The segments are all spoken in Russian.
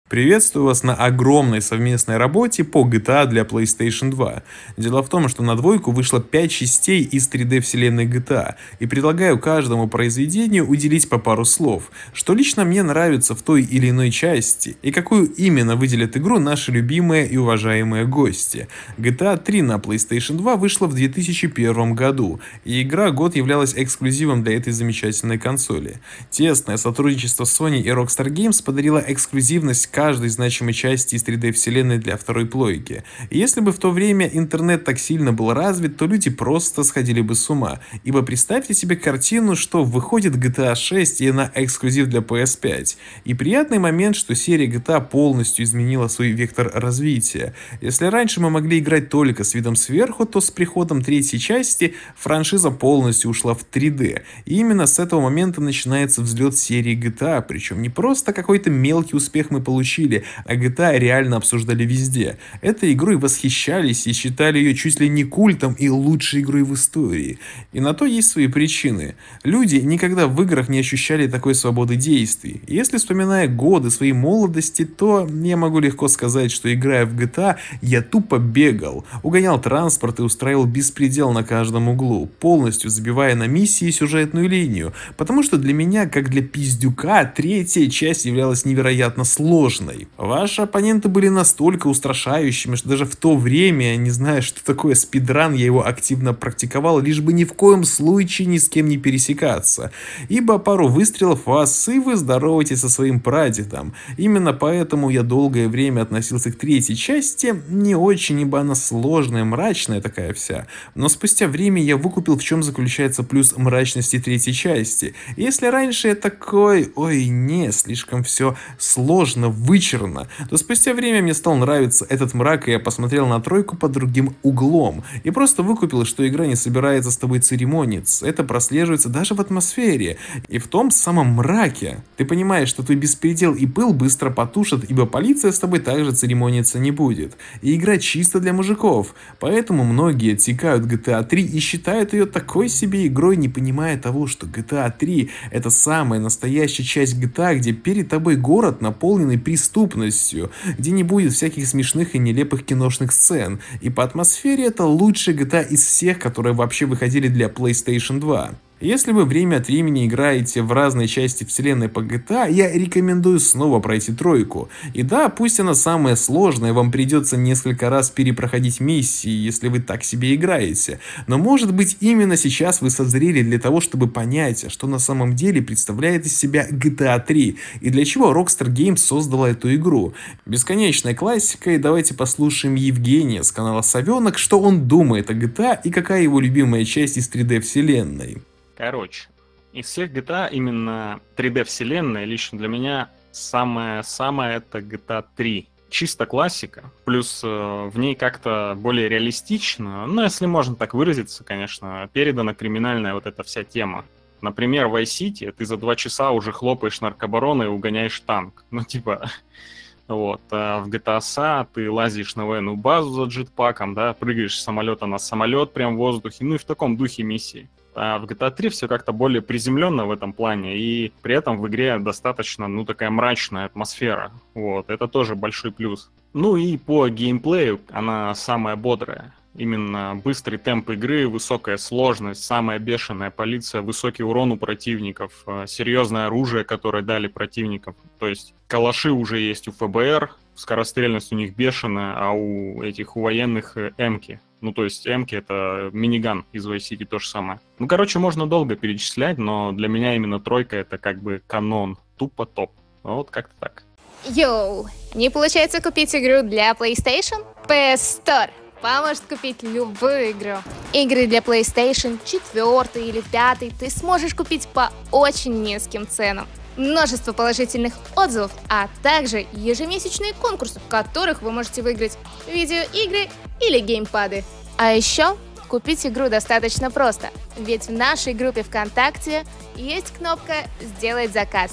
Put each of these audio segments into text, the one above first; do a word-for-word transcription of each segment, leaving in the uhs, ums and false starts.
Приветствую вас на огромной совместной работе по джи ти эй для PlayStation два. Дело в том, что на двойку вышло пять частей из три дэ вселенной джи ти эй, и предлагаю каждому произведению уделить по пару слов, что лично мне нравится в той или иной части, и какую именно выделят игру наши любимые и уважаемые гости. джи ти эй три на PlayStation два вышла в две тысячи первом году, и игра год являлась эксклюзивом для этой замечательной консоли. Тесное сотрудничество Sony и Rockstar Games подарило эксклюзивность каждой значимой части из три дэ вселенной для второй плойки. И если бы в то время интернет так сильно был развит, то люди просто сходили бы с ума. Ибо представьте себе картину, что выходит джи ти эй шесть и она эксклюзив для пи эс пять. И приятный момент, что серия джи ти эй полностью изменила свой вектор развития. Если раньше мы могли играть только с видом сверху, то с приходом третьей части франшиза полностью ушла в три дэ. И именно с этого момента начинается взлет серии джи ти эй. Причем не просто какой-то мелкий успех мы получили, а джи ти эй реально обсуждали везде. Этой игрой восхищались и считали ее чуть ли не культом и лучшей игрой в истории. И на то есть свои причины. Люди никогда в играх не ощущали такой свободы действий. И если вспоминая годы своей молодости, то я могу легко сказать, что играя в джи ти эй, я тупо бегал, угонял транспорт и устраивал беспредел на каждом углу, полностью забивая на миссии и сюжетную линию. Потому что для меня, как для пиздюка, третья часть являлась невероятно сложной. Ваши оппоненты были настолько устрашающими, что даже в то время, не зная, что такое спидран, я его активно практиковал, лишь бы ни в коем случае ни с кем не пересекаться. Ибо пару выстрелов вас, и вы здороваетесь со своим прадедом. Именно поэтому я долгое время относился к третьей части не очень, ибо она сложная, мрачная такая вся. Но спустя время я выкупил, в чем заключается плюс мрачности третьей части. Если раньше я такой, ой, не, слишком все сложно, вычурно, то спустя время мне стал нравиться этот мрак, и я посмотрел на тройку под другим углом. И просто выкупил, что игра не собирается с тобой церемониться. Это прослеживается даже в атмосфере. И в том самом мраке. Ты понимаешь, что твой беспредел и пыл быстро потушат, ибо полиция с тобой также церемониться не будет. И игра чисто для мужиков. Поэтому многие отсекают джи ти эй три и считают ее такой себе игрой, не понимая того, что джи ти эй три это самая настоящая часть джи ти эй, где перед тобой город, наполненный преступностью, где не будет всяких смешных и нелепых киношных сцен. И по атмосфере это лучший джи ти эй из всех, которые вообще выходили для PlayStation два. Если вы время от времени играете в разные части вселенной по джи ти эй, я рекомендую снова пройти тройку. И да, пусть она самая сложная, вам придется несколько раз перепроходить миссии, если вы так себе играете. Но может быть именно сейчас вы созрели для того, чтобы понять, что на самом деле представляет из себя джи ти эй три и для чего Rockstar Games создала эту игру. Бесконечная классика, и давайте послушаем Евгения с канала Совенок, что он думает о джи ти эй и какая его любимая часть из три дэ вселенной. Короче, из всех джи ти эй именно три дэ вселенная лично для меня самая-самая это джи ти эй три. Чисто классика, плюс э, в ней как-то более реалистично, ну если можно так выразиться, конечно, передана криминальная вот эта вся тема. Например, в Vice City ты за два часа уже хлопаешь наркобарона и угоняешь танк. Ну типа... Вот, а в джи ти эй эс эй ты лазишь на военную базу за джетпаком, да, прыгаешь с самолета на самолет прям в воздухе, ну и в таком духе миссии. А в джи ти эй три все как-то более приземленно в этом плане, и при этом в игре достаточно, ну, такая мрачная атмосфера. Вот, это тоже большой плюс. Ну и по геймплею она самая бодрая. Именно быстрый темп игры, высокая сложность, самая бешеная полиция, высокий урон у противников, серьезное оружие, которое дали противникам. То есть калаши уже есть у эф бэ эр, скорострельность у них бешеная, а у этих у военных эмки. Ну, то есть эмки это миниган из Vice City, то же самое. Ну, короче, можно долго перечислять, но для меня именно тройка это как бы канон, тупо топ. Вот как-то так. Йоу, не получается купить игру для PlayStation? пи эс Store поможет купить любую игру. Игры для PlayStation четыре или пять ты сможешь купить по очень низким ценам. Множество положительных отзывов, а также ежемесячные конкурсы, в которых вы можете выиграть видеоигры или геймпады. А еще купить игру достаточно просто, ведь в нашей группе ВКонтакте есть кнопка «Сделать заказ».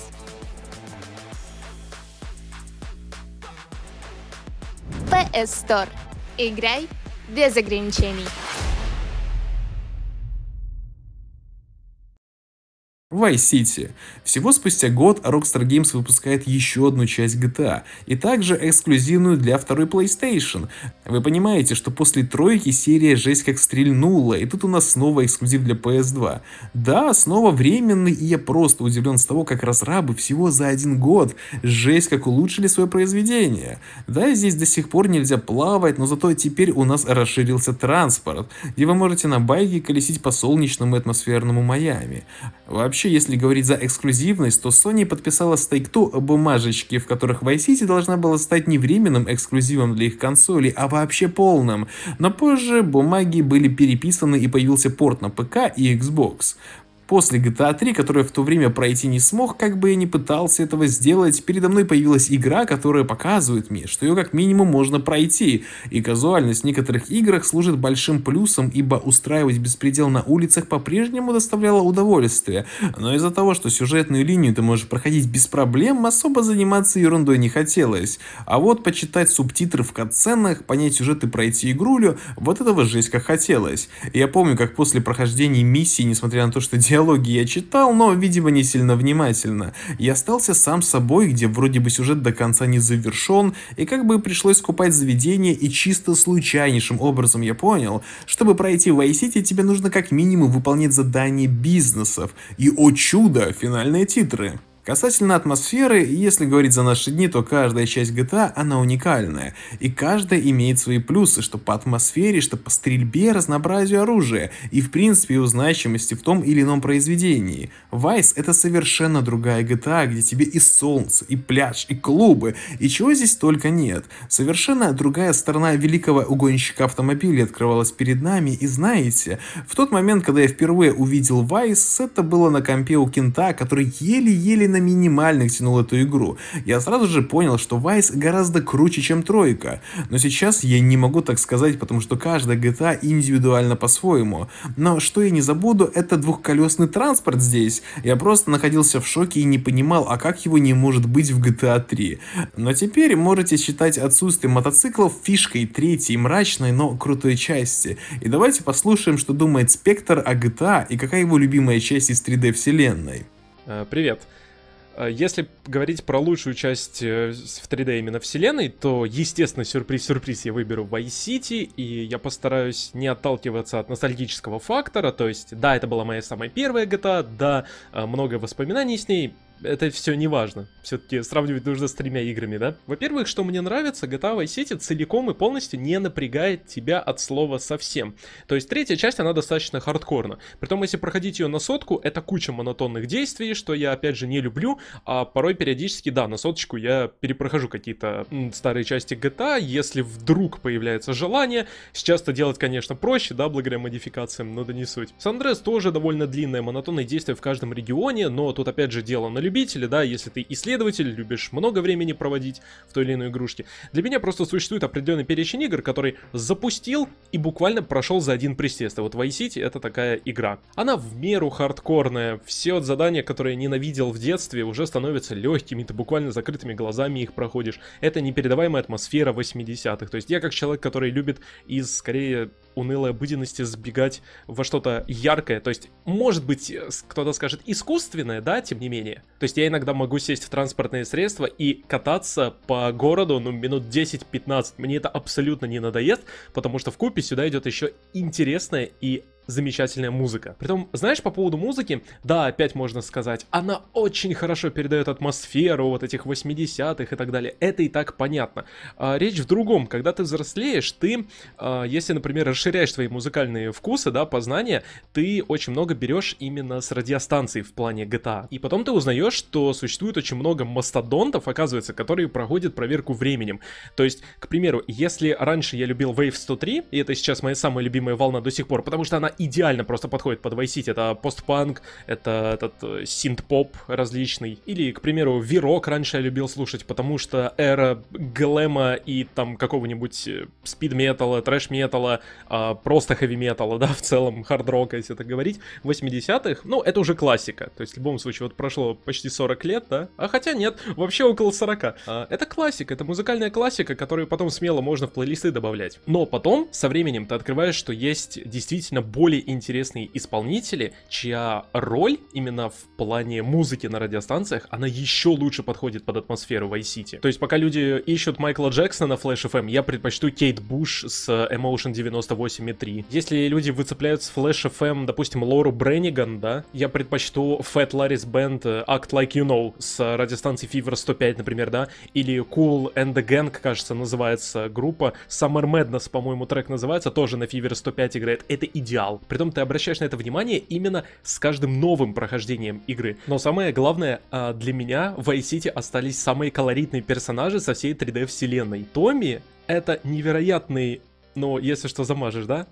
пи эс Store. Играй без ограничений. Vice City. Всего спустя год Rockstar Games выпускает еще одну часть джи ти эй, и также эксклюзивную для второй PlayStation. Вы понимаете, что после тройки серия жесть как стрельнула, и тут у нас снова эксклюзив для пи эс два. Да, снова временный, и я просто удивлен с того, как разрабы всего за один год жесть как улучшили свое произведение. Да, здесь до сих пор нельзя плавать, но зато теперь у нас расширился транспорт, где вы можете на байке колесить по солнечному и атмосферному Майами. Вообще, если говорить за эксклюзивность, то Sony подписала с Take-Two бумажечки, в которых Vice City должна была стать не временным эксклюзивом для их консолей, а вообще полным. Но позже бумаги были переписаны и появился порт на ПК и Xbox. После джи ти эй три, которую в то время пройти не смог, как бы я ни пытался этого сделать, передо мной появилась игра, которая показывает мне, что ее как минимум можно пройти, и казуальность в некоторых играх служит большим плюсом, ибо устраивать беспредел на улицах по-прежнему доставляло удовольствие, но из-за того, что сюжетную линию ты можешь проходить без проблем, особо заниматься ерундой не хотелось, а вот почитать субтитры в катсценах, понять сюжет и пройти игрулю, вот этого жесть как хотелось. Я помню, как после прохождения миссии, несмотря на то, что диалоги я читал, но, видимо, не сильно внимательно. Я остался сам собой, где вроде бы сюжет до конца не завершен, и как бы пришлось скупать заведение, и чисто случайнейшим образом я понял, чтобы пройти Vice City, тебе нужно как минимум выполнять задания бизнесов. И, о чудо, финальные титры. Касательно атмосферы, если говорить за наши дни, то каждая часть джи ти эй, она уникальная, и каждая имеет свои плюсы, что по атмосфере, что по стрельбе, разнообразию оружия, и в принципе его значимости в том или ином произведении. Vice — это совершенно другая джи ти эй, где тебе и солнце, и пляж, и клубы, и чего здесь только нет. Совершенно другая сторона великого угонщика автомобилей открывалась перед нами, и знаете, в тот момент, когда я впервые увидел Vice, это было на компе у Кента, который еле-еле на минимальных тянул эту игру. Я сразу же понял, что Vice гораздо круче, чем тройка. Но сейчас я не могу так сказать, потому что каждая джи ти эй индивидуально по-своему. Но что я не забуду, это двухколесный транспорт здесь. Я просто находился в шоке и не понимал, а как его не может быть в джи ти эй три. Но теперь можете считать отсутствие мотоциклов фишкой третьей мрачной, но крутой части. И давайте послушаем, что думает Спектр о джи ти эй и какая его любимая часть из три дэ вселенной. Привет. Если говорить про лучшую часть в три дэ именно вселенной, то, естественно, сюрприз-сюрприз, я выберу Vice City, и я постараюсь не отталкиваться от ностальгического фактора, то есть, да, это была моя самая первая джи ти эй, да, много воспоминаний с ней. Это все не важно. Все-таки сравнивать нужно с тремя играми, да? Во-первых, что мне нравится, джи ти эй Vice City целиком и полностью не напрягает тебя от слова совсем. То есть третья часть, она достаточно хардкорна. Притом, если проходить ее на сотку, это куча монотонных действий, что я, опять же, не люблю. А порой периодически, да, на соточку я перепрохожу какие-то м, старые части джи ти эй, если вдруг появляется желание. Сейчас это делать, конечно, проще, да, благодаря модификациям, но да не суть. Сан-Андреас тоже довольно длинное, монотонное действие в каждом регионе, но тут, опять же, дело на любителя, да, если ты исследователь, любишь много времени проводить в той или иной игрушке. Для меня просто существует определенный перечень игр, который запустил и буквально прошел за один присест. А вот Vice City — это такая игра. Она в меру хардкорная, все вот задания, которые я ненавидел в детстве, уже становятся легкими, ты буквально закрытыми глазами их проходишь. Это непередаваемая атмосфера восьмидесятых. То есть я как человек, который любит из, скорее, унылой обыденности сбегать во что-то яркое, то есть, может быть, кто-то скажет искусственное, да, тем не менее. То есть я иногда могу сесть в транспортные средства и кататься по городу, ну, минут десять-пятнадцать. Мне это абсолютно не надоест, потому что вкупе сюда идет еще интересная и замечательная музыка. Притом, знаешь, по поводу музыки, да, опять можно сказать, она очень хорошо передает атмосферу вот этих восьмидесятых и так далее. Это и так понятно. А, речь в другом. Когда ты взрослеешь, ты, а, если, например, расширяешь свои музыкальные вкусы, да, познания, ты очень много берешь именно с радиостанций в плане джи ти эй. И потом ты узнаешь, что существует очень много мастодонтов, оказывается, которые проходят проверку временем. То есть, к примеру, если раньше я любил Wave сто три, и это сейчас моя самая любимая волна до сих пор, потому что она идеально просто подходит под Vice City. Это постпанк, это этот синт-поп различный. Или, к примеру, V-Rock раньше я любил слушать, потому что эра глэма и там какого-нибудь спид-металла, трэш-металла, а, просто хэви-металла, да, в целом хард-рока, если так говорить, в восьмидесятых, ну, это уже классика. То есть, в любом случае, вот прошло почти сорок лет, да? А хотя нет, вообще около сорока. А, это классика, это музыкальная классика, которую потом смело можно в плейлисты добавлять. Но потом, со временем, ты открываешь, что есть действительно более более интересные исполнители, чья роль именно в плане музыки на радиостанциях, она еще лучше подходит под атмосферу Vice City. То есть пока люди ищут Майкла Джексона на Flash эф эм, я предпочту Кейт Буш с Emotion девяносто восемь и три. Если люди выцепляют с Flash эф эм, допустим, Лору Бренниган, да, я предпочту Fat Larry's Band Act Like You Know с радиостанции Fever сто пять, например, да, или Cool and the Gang, кажется, называется группа, Summer Madness, по-моему, трек называется, тоже на Fever сто пять играет. Это идеал. Притом ты обращаешь на это внимание именно с каждым новым прохождением игры. Но самое главное, для меня в Vice City остались самые колоритные персонажи со всей три дэ вселенной. Томми — это невероятный, ну, если что, замажешь, да?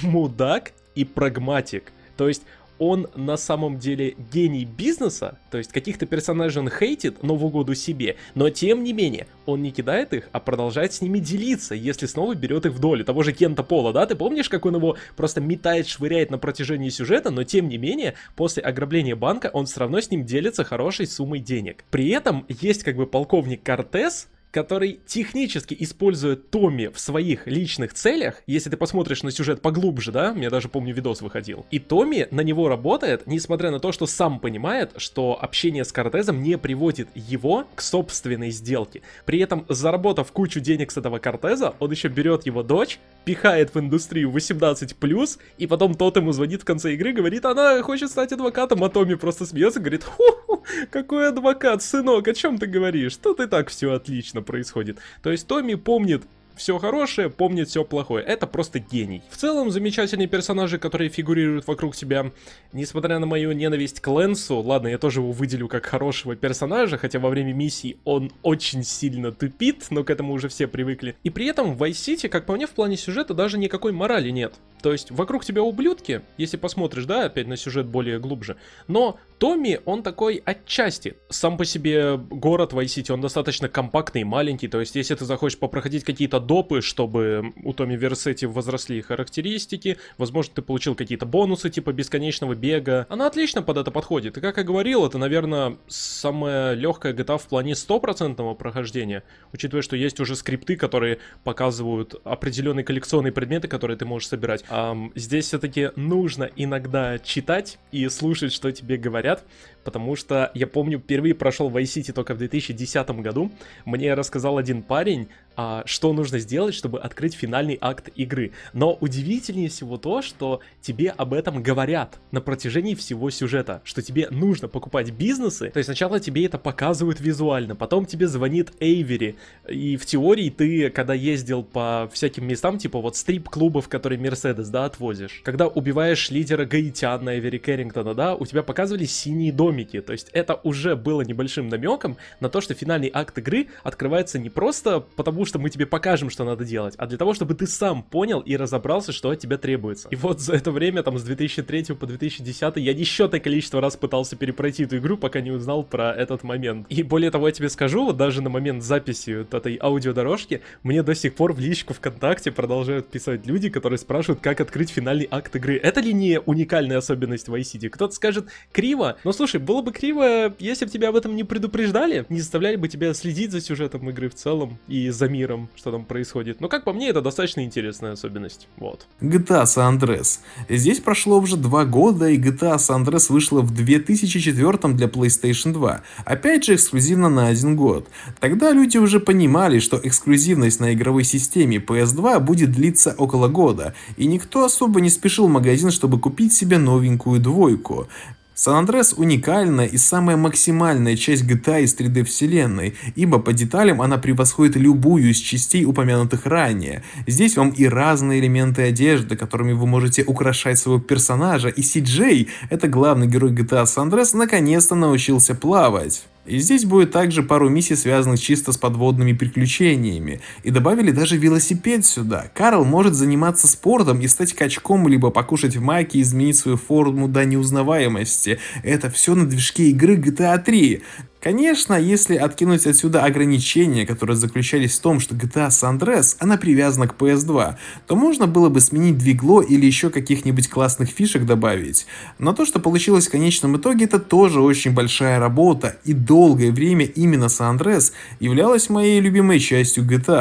Мудак и прагматик. То есть он на самом деле гений бизнеса, то есть каких-то персонажей он хейтит, но в угоду себе, но тем не менее, он не кидает их, а продолжает с ними делиться, если снова берет их в долю. Того же Кента Пола, да, ты помнишь, как он его просто метает, швыряет на протяжении сюжета, но тем не менее, после ограбления банка он все равно с ним делится хорошей суммой денег. При этом есть как бы полковник Кортес, который технически использует Томми в своих личных целях. Если ты посмотришь на сюжет поглубже, да, я даже помню, видос выходил. И Томми на него работает, несмотря на то, что сам понимает, что общение с Кортезом не приводит его к собственной сделке. При этом, заработав кучу денег с этого Кортеза, он еще берет его дочь, пихает в индустрию восемнадцать плюс, и потом тот ему звонит в конце игры, говорит, она хочет стать адвокатом, а Томми просто смеется, говорит, ху-ху, какой адвокат, сынок, о чем ты говоришь? Тут и так все отлично происходит. То есть Томми помнит все хорошее, помнит все плохое. Это просто гений. В целом, замечательные персонажи, которые фигурируют вокруг тебя. Несмотря на мою ненависть к Лэнсу, ладно, я тоже его выделю как хорошего персонажа, хотя во время миссий он очень сильно тупит, но к этому уже все привыкли. И при этом в Vice City, как по мне, в плане сюжета даже никакой морали нет. То есть вокруг тебя ублюдки, если посмотришь, да, опять на сюжет более глубже. Но Томми, он такой отчасти. Сам по себе город Vice City, он достаточно компактный и маленький. То есть если ты захочешь попроходить какие-то допы, чтобы у Томми Версетти возросли характеристики, возможно, ты получил какие-то бонусы, типа бесконечного бега. Она отлично под это подходит. И как я говорил, это, наверное, самая легкая джи ти эй в плане стопроцентного прохождения. Учитывая, что есть уже скрипты, которые показывают определенные коллекционные предметы, которые ты можешь собирать. Um, здесь все-таки нужно иногда читать и слушать, что тебе говорят, потому что я помню, впервые прошел Vice City только в две тысячи десятом году. Мне рассказал один парень, а, что нужно сделать, чтобы открыть финальный акт игры. Но удивительнее всего то, что тебе об этом говорят на протяжении всего сюжета, что тебе нужно покупать бизнесы. То есть сначала тебе это показывают визуально, потом тебе звонит Эйвери, и в теории ты, когда ездил по всяким местам, типа вот стрип-клубов, которые Мерседес, да, отвозишь, когда убиваешь лидера гаитян Эйвери Кэррингтона, да, у тебя показывали синие домики. То есть это уже было небольшим намеком на то, что финальный акт игры открывается не просто потому, что мы тебе покажем, что надо делать, а для того, чтобы ты сам понял и разобрался, что от тебя требуется. И вот за это время, там, с две тысячи третьего по две тысячи десятый, я несчетное количество раз пытался перепройти эту игру, пока не узнал про этот момент. И более того, я тебе скажу, вот даже на момент записи вот этой аудиодорожки, мне до сих пор в личку ВКонтакте продолжают писать люди, которые спрашивают, как открыть финальный акт игры. Это ли не уникальная особенность Vice City? Кто-то скажет, криво. Но слушай, было бы криво, если бы тебя об этом не предупреждали, не заставляли бы тебя следить за сюжетом игры в целом и за миром, что там происходит. Но как по мне, это достаточно интересная особенность. Вот. джи ти эй San Andreas. Здесь прошло уже два года, и джи ти эй San Andreas вышла в две тысячи четвёртом для PlayStation два. Опять же, эксклюзивно на один год. Тогда люди уже понимали, что эксклюзивность на игровой системе пи эс два будет длиться около года, и никто особо не спешил в магазин, чтобы купить себе новенькую двойку. San Andreas уникальная и самая максимальная часть джи ти эй из три дэ вселенной, ибо по деталям она превосходит любую из частей, упомянутых ранее. Здесь вам и разные элементы одежды, которыми вы можете украшать своего персонажа, и Си Джей, это главный герой джи ти эй San Andreas, наконец-то научился плавать. И здесь будет также пару миссий, связанных чисто с подводными приключениями. И добавили даже велосипед сюда. Карл может заниматься спортом и стать качком, либо покушать в майке и изменить свою форму до неузнаваемости. Это все на движке игры джи ти эй три. Конечно, если откинуть отсюда ограничения, которые заключались в том, что джи ти эй San Andreas, она привязана к пи эс два, то можно было бы сменить двигло или еще каких-нибудь классных фишек добавить. Но то, что получилось в конечном итоге, это тоже очень большая работа, и долгое время именно San Andreas являлась моей любимой частью джи ти эй.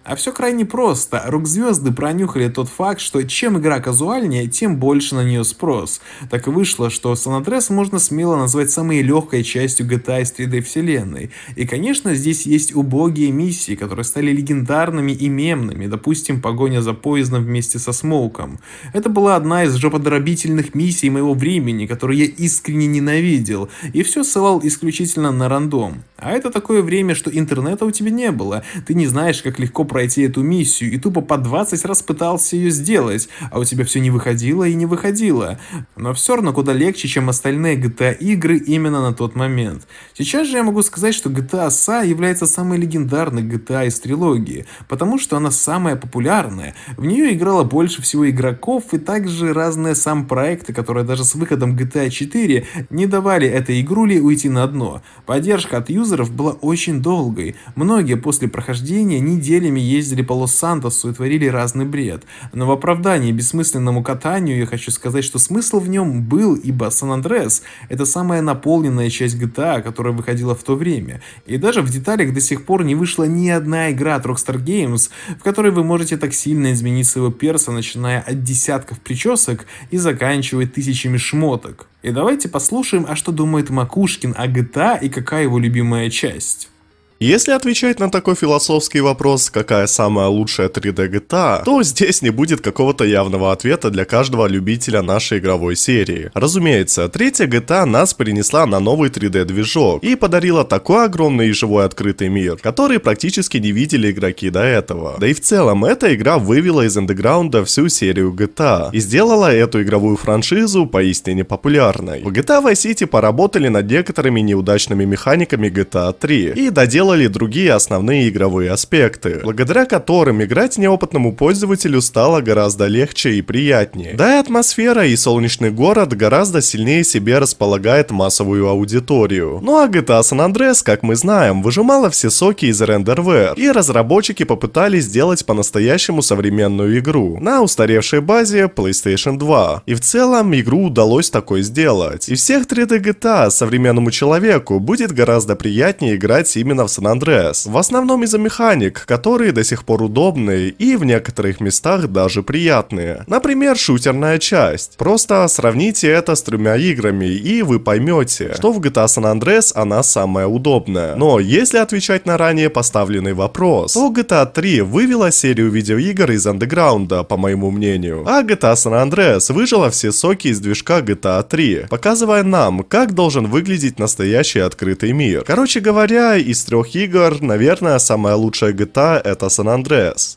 А все крайне просто. Рок-звезды пронюхали тот факт, что чем игра казуальнее, тем больше на нее спрос. Так и вышло, что San Andreas можно смело назвать самой легкой частью джи ти эй из три дэ вселенной. И конечно, здесь есть убогие миссии, которые стали легендарными и мемными, допустим, погоня за поездом вместе со Смоуком. Это была одна из жоподробительных миссий моего времени, которую я искренне ненавидел, и все ссылал исключительно на рандом. А это такое время, что интернета у тебя не было, ты не знаешь, как легко пройти эту миссию, и тупо по двадцать раз пытался ее сделать, а у тебя все не выходило и не выходило. Но все равно куда легче, чем остальные джи ти эй игры именно на тот момент. Сейчас же я могу сказать, что джи ти эй эс эй является самой легендарной джи ти эй из трилогии, потому что она самая популярная, в нее играло больше всего игроков, и также разные сам проекты, которые даже с выходом джи ти эй четыре не давали этой игруле уйти на дно. Поддержка от юзеров была очень долгой, многие после прохождения неделями ездили по Лос-Сантосу и творили разный бред. Но в оправдании бессмысленному катанию я хочу сказать, что смысл в нем был, ибо San Andreas — это самая наполненная часть джи ти эй, которая выходила в то время. И даже в деталях до сих пор не вышла ни одна игра от Rockstar Games, в которой вы можете так сильно изменить своего перса, начиная от десятков причесок и заканчивая тысячами шмоток. И давайте послушаем, а что думает Макушкин о джи ти эй и какая его любимая часть. Если отвечать на такой философский вопрос, какая самая лучшая три дэ джи ти эй, то здесь не будет какого-то явного ответа для каждого любителя нашей игровой серии. Разумеется, третья джи ти эй нас перенесла на новый три дэ движок и подарила такой огромный и живой открытый мир, который практически не видели игроки до этого. Да и в целом, эта игра вывела из андеграунда всю серию джи ти эй и сделала эту игровую франшизу поистине популярной. В джи ти эй Vice City поработали над некоторыми неудачными механиками джи ти эй три и доделали другие основные игровые аспекты, благодаря которым играть неопытному пользователю стало гораздо легче и приятнее. Да и атмосфера и солнечный город гораздо сильнее себе располагает массовую аудиторию. Ну а джи ти эй San Andreas, как мы знаем, выжимала все соки из Renderware, и разработчики попытались сделать по-настоящему современную игру на устаревшей базе PlayStation два. И в целом игру удалось такое сделать. И всех три дэ джи ти эй современному человеку будет гораздо приятнее играть именно в San Andreas, в основном из-за механик, которые до сих пор удобные и в некоторых местах даже приятные. Например, шутерная часть. Просто сравните это с тремя играми, и вы поймете, что в джи ти эй San Andreas она самая удобная. Но если отвечать на ранее поставленный вопрос, то джи ти эй три вывела серию видеоигр из андеграунда, по моему мнению, а джи ти эй San Andreas выжила все соки из движка джи ти эй три, показывая нам, как должен выглядеть настоящий открытый мир. Короче говоря, из трех игр, наверное, самая лучшая джи ти эй это San Andreas.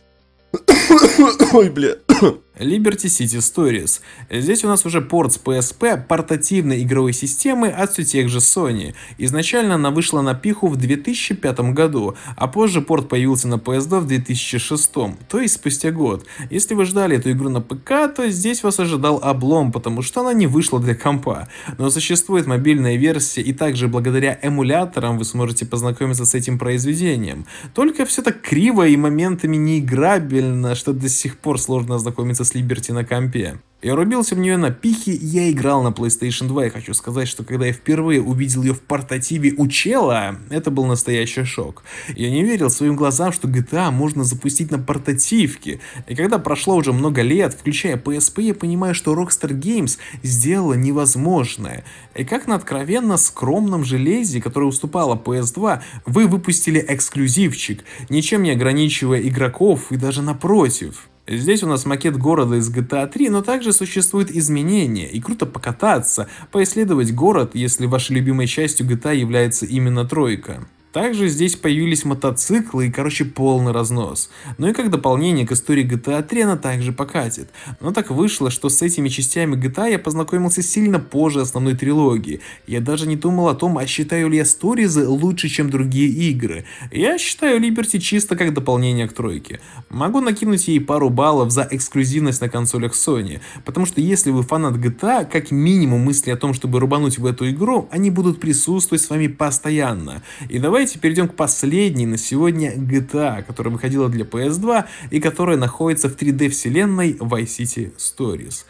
Ой, бля. Liberty City Stories. Здесь у нас уже порт с пи эс пи портативной игровой системы от все тех же Sony. Изначально она вышла на пиху в две тысячи пятом году, а позже порт появился на пи эс два в две тысячи шестом, то есть спустя год. Если вы ждали эту игру на ПК, то здесь вас ожидал облом, потому что она не вышла для компа. Но существует мобильная версия, и также благодаря эмуляторам вы сможете познакомиться с этим произведением. Только все так криво и моментами неиграбельно, что до сих пор сложно ознакомиться с Liberty на компе. Я рубился в нее на пике, я играл на PlayStation два, и хочу сказать, что когда я впервые увидел ее в портативе у чела, это был настоящий шок. Я не верил своим глазам, что джи ти эй можно запустить на портативке, и когда прошло уже много лет, включая пи эс пи, я понимаю, что Rockstar Games сделала невозможное. И как на откровенно скромном железе, которое уступало пи эс два, вы выпустили эксклюзивчик, ничем не ограничивая игроков и даже напротив. Здесь у нас макет города из джи ти эй три, но также существуют изменения, и круто покататься, поисследовать город, если вашей любимой частью джи ти эй является именно тройка. Также здесь появились мотоциклы и, короче, полный разнос. Ну и как дополнение к истории джи ти эй три она также покатит. Но так вышло, что с этими частями джи ти эй я познакомился сильно позже основной трилогии. Я даже не думал о том, а считаю ли я сторизы лучше, чем другие игры. Я считаю Liberty чисто как дополнение к тройке. Могу накинуть ей пару баллов за эксклюзивность на консолях Sony, потому что если вы фанат джи ти эй, как минимум мысли о том, чтобы рубануть в эту игру, они будут присутствовать с вами постоянно. И давайте перейдем к последней на сегодня джи ти эй, которая выходила для пи эс два и которая находится в три дэ вселенной Vice City Stories.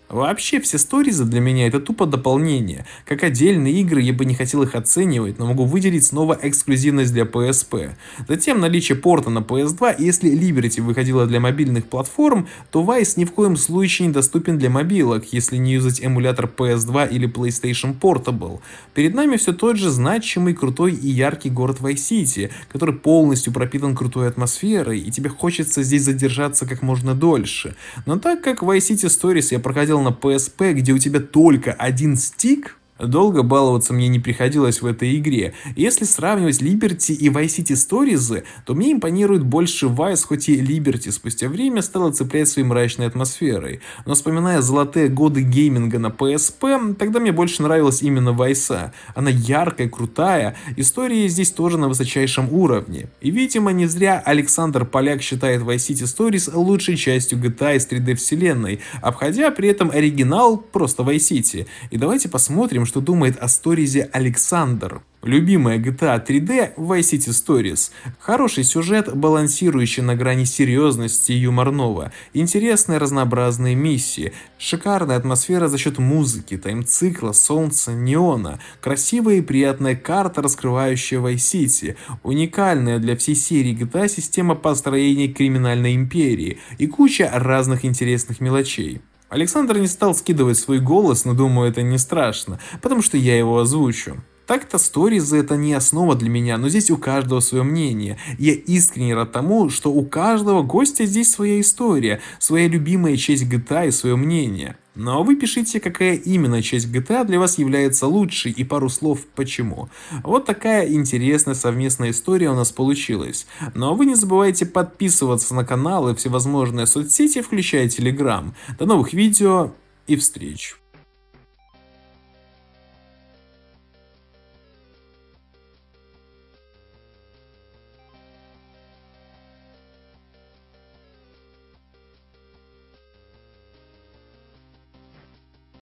Вообще, все сторизы для меня это тупо дополнение. Как отдельные игры, я бы не хотел их оценивать, но могу выделить снова эксклюзивность для пи эс пи. Затем наличие порта на пи эс два, и если Liberty выходила для мобильных платформ, то Vice ни в коем случае не доступен для мобилок, если не юзать эмулятор пи эс два или PlayStation Portable. Перед нами все тот же значимый, крутой и яркий город Vice City, который полностью пропитан крутой атмосферой, и тебе хочется здесь задержаться как можно дольше. Но так как Vice City Stories я проходил на пи эс пи, где у тебя только один стик, долго баловаться мне не приходилось в этой игре. Если сравнивать Liberty и Vice City Stories, то мне импонирует больше Vice, хоть и Liberty спустя время стала цеплять своей мрачной атмосферой. Но вспоминая золотые годы гейминга на пи эс пи, тогда мне больше нравилась именно Vice. Она яркая, крутая, история здесь тоже на высочайшем уровне. И видимо не зря Александр Поляк считает Vice City Stories лучшей частью джи ти эй из три дэ вселенной, обходя при этом оригинал просто Vice City. И давайте посмотрим, что думает о сторизе Александр. Любимая джи ти эй три дэ Vice City Stories. Хороший сюжет, балансирующий на грани серьезности и юморного. Интересные разнообразные миссии. Шикарная атмосфера за счет музыки, тайм-цикла, солнца, неона. Красивая и приятная карта, раскрывающая Vice City. Уникальная для всей серии джи ти эй система построения криминальной империи. И куча разных интересных мелочей. Александр не стал скидывать свой голос, но думаю, это не страшно, потому что я его озвучу. Так-то сторизы это не основа для меня, но здесь у каждого свое мнение. Я искренне рад тому, что у каждого гостя здесь своя история, своя любимая часть джи ти эй и свое мнение. Ну а вы пишите, какая именно часть джи ти эй для вас является лучшей и пару слов почему. Вот такая интересная совместная история у нас получилась. Ну а вы не забывайте подписываться на канал и всевозможные соцсети, включая Telegram. До новых видео и встреч!